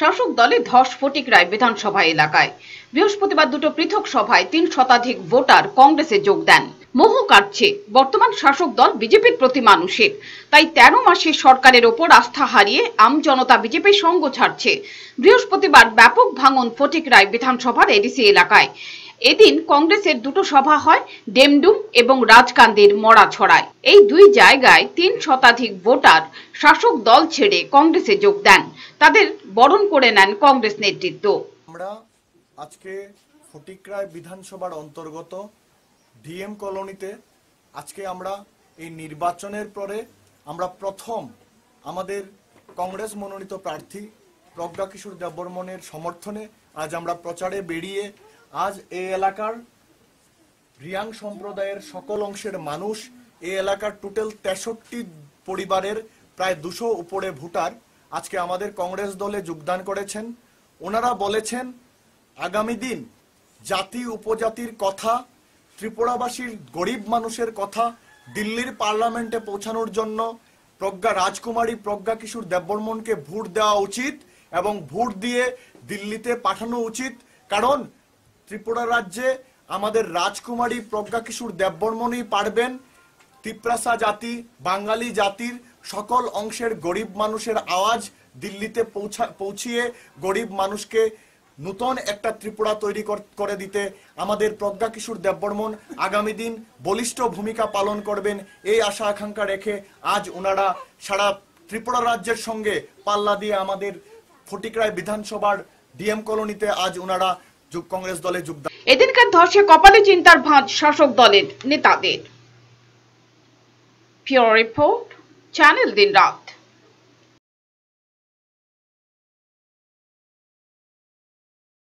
শাসক দলে ধস ফটিকরায় বিধানসভা এলাকায় বৃহস্পতিবার দুটো পৃথক সভায় 3 শতাধিক ভোটার কংগ্রেসে যোগ দেন। মোহ কাটছে বর্তমান শাসক দল বিজেপির প্রতি মানুষের, তাই 13 মাসের সরকারের ওপর আস্থা হারিয়ে আম জনতা বিজেপির সঙ্গ ছাড়ছে। বৃহস্পতিবার ব্যাপক ভাঙন ফটিকরায় বিধানসভার এডিসি এলাকায়। এদিন কংগ্রেসের দুটো সভা হয় ডেমডুম এবং রাজকান্দির মরাছড়ায়। এই দুই জায়গায় 3 শতাধিক ভোটার শাসক দল ছেড়ে কংগ্রেসে যোগ দেন। তাদের বরণ করে নেন কংগ্রেস নেতৃত্ব। আমরা আজকে ফটিকরায় বিধানসভার অন্তর্গত ডিএম কলোনিতে আজকে আমরা এই নির্বাচনের পরে আমরা প্রথম আমাদের কংগ্রেস মনোনীত প্রার্থী প্রজ্ঞা কিশোর দেববর্মনের সমর্থনে আজ আমরা প্রচারে বেরিয়ে আজ এই এলাকার রিয়াং সম্প্রদায়ের সকল অংশের মানুষ, এই এলাকার টোটাল 63 পরিবারের প্রায় 200 উপরে ভোটার আজকে আমাদের কংগ্রেস দলে যোগদান করেছেন। ওনারা বলেছেন আগামী দিন জাতি উপজাতির কথা, ত্রিপুরাবাসীর গরিব মানুষের কথা দিল্লির পার্লামেন্টে পৌঁছানোর জন্য প্রজ্ঞা কিশোর দেববর্মনকে ভোট দেওয়া উচিত এবং ভোট দিয়ে দিল্লিতে পাঠানো উচিত। কারণ ত্রিপুরা রাজ্যে আমাদের রাজকুমারী প্রজ্ঞা কিশোর দেববর্মনই পারবেন তিপ্রাসা জাতি, বাঙালি জাতির সকল অংশের গরিব মানুষের আওয়াজ দিল্লিতে পৌঁছিয়ে গরিব মানুষকে নতুন একটা ত্রিপুরা তৈরি করে দিতে আমাদের প্রজ্ঞা কিশোর দেববর্মন আগামী দিন বলিষ্ঠ ভূমিকা পালন করবেন, এই আশা আকাঙ্ক্ষা রেখে আজ ওনারা সারা ত্রিপুরা রাজ্যের সঙ্গে পাল্লা দিয়ে আমাদের ফটিকরায় বিধানসভার ডিএম কলোনিতে আজ ওনারা কংগ্রেস দলে যোগদান। এদিনকার ধসে কপালে চিন্তার ভাঁজ শাসক দলের নেতাদের। পিওর রিপোর্ট, চ্যানেল দিন রাত।